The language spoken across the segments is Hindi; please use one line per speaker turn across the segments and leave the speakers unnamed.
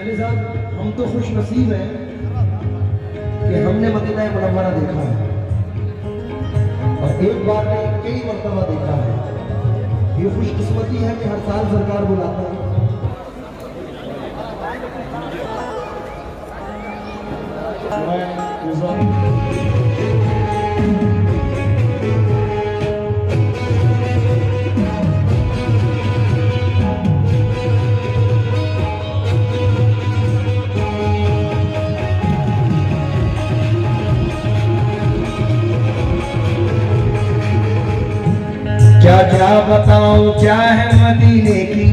अली साहब, हम तो खुश नसीब हैं कि हमने मदीना मुनव्वरा देखा है और एक बार नहीं कई मर्तबा देखा है। ये खुशकिस्मती है कि हर साल सरकार बुलाता है। क्या क्या बताऊं क्या है मदीने की।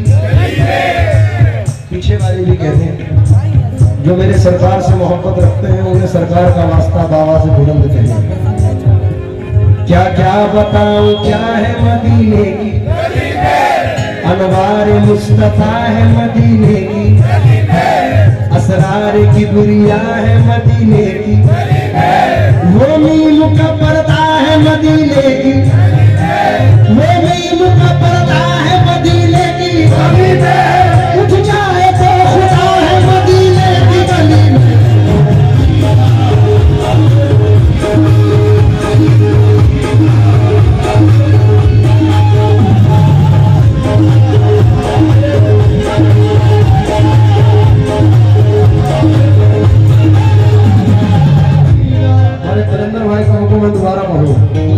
पीछे वाले भी कहते हैं जो मेरे सरकार से मोहब्बत रखते हैं उन्हें सरकार का वास्ता बाबा से बुलंद कहें। क्या क्या बताऊं क्या है मदीने की, अनवार मुस्तफा है मदीने की, असरार की बुरिया है मदीने की, वो मीम का पर्दा है मदीने की, वो मीम का पर्दा है मदीने की, उठ जाए तो खुदा है मदीने की गली में। हमारे तरिंदर भाई का हुक्म दोबारा पढ़ो।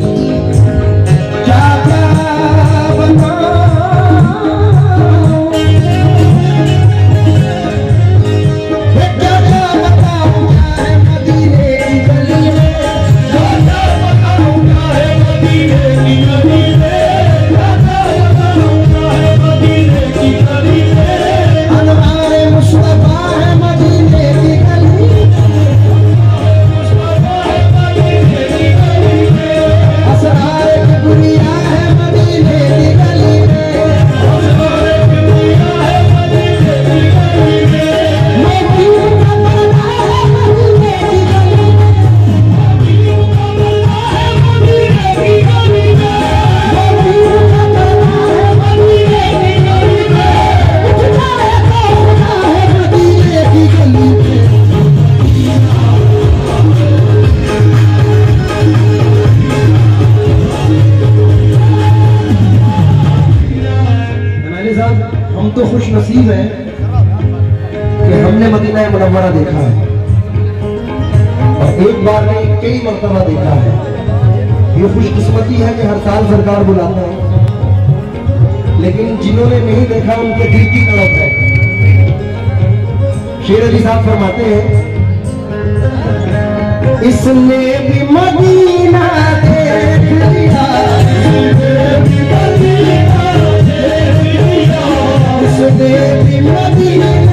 हम तो खुश नसीब हैं कि हमने मदीना मुनव्वरा देखा है और एक बार नहीं कई मर्तबा देखा है। ये खुशकिस्मती है कि हर साल सरकार बुलाता है, लेकिन जिन्होंने नहीं देखा उनके दिल की तड़प है। शेर अली साहब फरमाते हैं, इसने भी मदीना देख लिया, इसने भी मदीना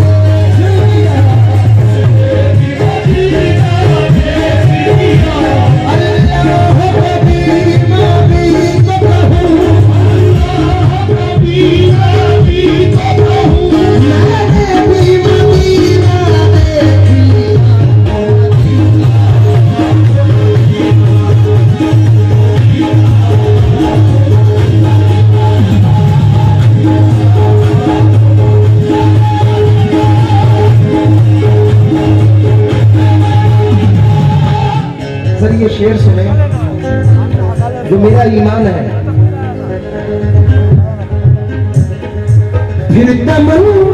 ये शेर सुने जो मेरा ईमान है। फिर तमन्ना